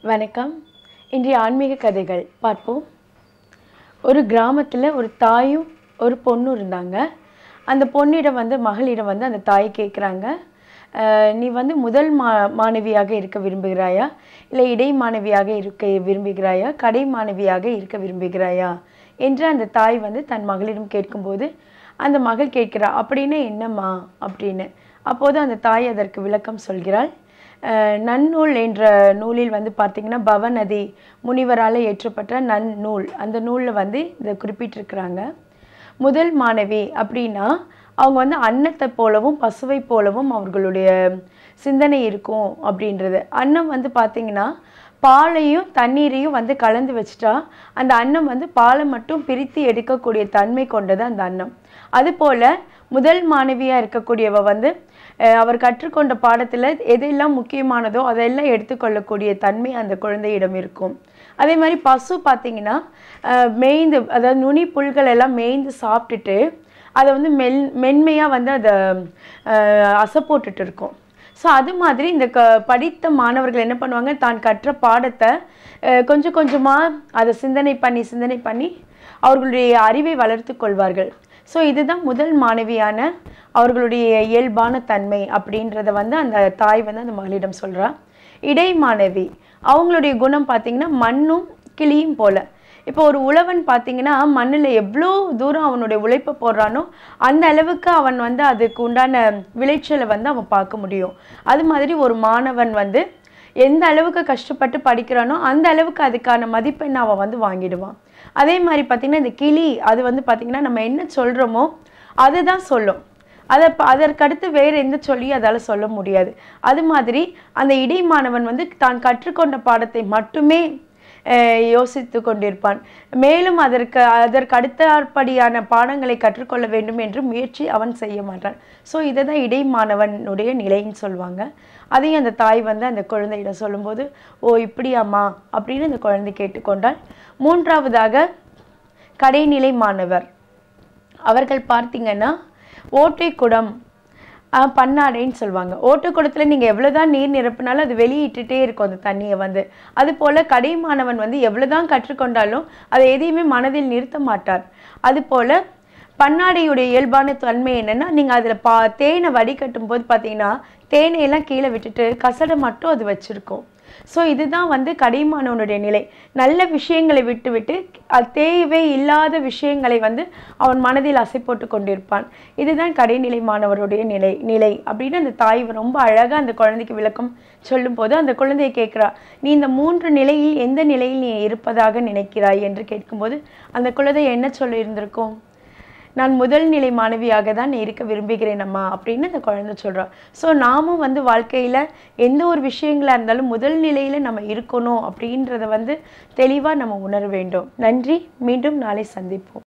வணக்கம். இன்றைய ஆன்மீக கதைகள் பார்ப்போம். ஒரு கிராமத்தில் ஒரு தாயும் ஒரு பொண்ணும் இருந்தாங்க. அந்த பொண்ணிடம் மகளிடம் அந்த தாய் கேட்குறாங்க, நீ முதல் மாணவியாக இருக்க விரும்புகிறாயா, இல்லை இடை மாணவியாக இருக்க விரும்புகிறாயா, கடை மாணவியாக இருக்க விரும்புகிறாயா என்று அந்த தாய் தன் மகளிடம் கேட்கும்போது அந்த மகள் கேட்கிறா, அப்படின்னா என்னம்மா அப்படின்னு. அப்போது அந்த தாய் அதற்கு விளக்கம் சொல்கிறாள். நன்னூல் என்ற நூலில் பார்த்திங்கன்னா பவநதி முனிவரால் இயற்றப்பட்ட நன்னூல், அந்த நூலில் இதை குறிப்பிட்டிருக்கிறாங்க. முதல் மாணவி அப்படின்னா அவங்க அன்னத்தை போலவும் பசுவை போலவும் அவர்களுடைய சிந்தனை இருக்கும் அப்படின்றது. அன்னம் பார்த்திங்கன்னா பாலையும் தண்ணீரையும் கலந்து வச்சுட்டா அந்த அன்னம் பாலை மட்டும் பிரித்து எடுக்கக்கூடிய தன்மை கொண்டது அந்த அன்னம். அதுபோல் முதல் மாணவியாக இருக்கக்கூடியவ அவர் கற்றுக்கொண்ட பாடத்தில் எதெல்லாம் முக்கியமானதோ அதெல்லாம் எடுத்துக்கொள்ளக்கூடிய தன்மை அந்த குழந்தையிடம் இருக்கும். அதே மாதிரி பசு பார்த்திங்கன்னா மேய்ந்து, அதாவது நுனி புல்கள் எல்லாம் மேய்ந்து சாப்பிட்டுட்டு அதை மென்மையாக அதை அசை போட்டுட்டு இருக்கும். ஸோ அது மாதிரி இந்த படித்த மாணவர்கள் என்ன பண்ணுவாங்க, தான் கற்ற பாடத்தை கொஞ்சம் கொஞ்சமாக அதை சிந்தனை பண்ணி அவர்களுடைய அறிவை வளர்த்து கொள்வார்கள். ஸோ இதுதான் முதல் மாணவியான அவர்களுடைய இயல்பான தன்மை அப்படின்றத அந்த தாய் அந்த மகளிடம் சொல்கிறா. இடை மாணவி அவங்களுடைய குணம் பார்த்திங்கன்னா மண்ணும் கிளியும் போல். இப்போ ஒரு உழவன் பார்த்திங்கன்னா மண்ணில் எவ்வளோ தூரம் அவனுடைய உழைப்பை போடுறானோ அந்த அளவுக்கு அவன் அதுக்கு உண்டான விளைச்சலை அவன் பார்க்க முடியும். அது மாதிரி ஒரு மாணவன் எந்த அளவுக்கு கஷ்டப்பட்டு படிக்கிறானோ அந்த அளவுக்கு அதுக்கான மதிப்பெண்ணை அவன் வாங்கிடுவான். அதே மாதிரி பார்த்திங்கன்னா இந்த கிளி அது பார்த்திங்கன்னா நம்ம என்ன சொல்கிறோமோ அதை தான் சொல்லும். அதற்கடுத்து வேறு எந்த சொல்லியும் அதால் சொல்ல முடியாது. அது மாதிரி அந்த இடை மாணவன் தான் கற்றுக்கொண்ட பாடத்தை மட்டுமே யோசித்து கொண்டிருப்பான். மேலும் அதற்கு அடுத்தபடியான பாடங்களை கற்றுக்கொள்ள வேண்டும் என்று முயற்சி அவன் செய்ய மாட்டான். ஸோ இதை தான் இடை மாணவனுடைய நிலைன்னு சொல்லுவாங்க. அதையும் அந்த தாய் அந்த குழந்தையிடம் சொல்லும்போது, ஓ இப்படியாம்மா அப்படின்னு அந்த குழந்தை கேட்டுக்கொண்டால். மூன்றாவதாக கடைநிலை மாணவர் அவர்கள் பார்த்திங்கன்னா ஓட்டை குடம் பன்னாடைன்னு சொல்லுவாங்க. ஓட்டை குடத்தில் நீங்கள் எவ்வளோதான் நீர் நிரப்பினாலும் அது வெளியிட்டுட்டே இருக்கும் அந்த தண்ணியை. அதுபோல் கடை மாணவன் எவ்வளோதான் கற்றுக்கொண்டாலும் அதை எதையுமே மனதில் நிறுத்த மாட்டார். அதுபோல் பன்னாடையுடைய இயல்பான தன்மை என்னென்னா, நீங்கள் அதில் தேனை வடிகட்டும் போது பார்த்தீங்கன்னா தேனையெல்லாம் கீழே விட்டுட்டு கசடை மட்டும் அது வச்சுருக்கும். ஸோ இதுதான் கடைமானவனுடைய நிலை. நல்ல விஷயங்களை விட்டு தேவை இல்லாத விஷயங்களை அவன் மனதில் அசை போட்டு கொண்டிருப்பான். இதுதான் கடைநிலை மாணவருடைய நிலை அப்படின்னு அந்த தாய் ரொம்ப அழகாக அந்த குழந்தைக்கு விளக்கம் சொல்லும்போது அந்த குழந்தையை கேட்குறா, நீ இந்த 3 நிலையில் எந்த நிலையில் நீ இருப்பதாக நினைக்கிறாய் என்று கேட்கும்போது அந்த குழந்தை என்ன சொல்லியிருந்திருக்கும், நான் முதல் நிலை மாணவியாக தான் இருக்க விரும்புகிறேன் அம்மா அப்படின்னு அந்த குழந்தை சொல்கிறான். ஸோ நாமும் வாழ்க்கையில் எந்த ஒரு விஷயங்களாக இருந்தாலும் முதல் நிலையில் நம்ம இருக்கணும் அப்படின்றத தெளிவாக நம்ம உணர வேண்டும். நன்றி. மீண்டும் நாளை சந்திப்போம்.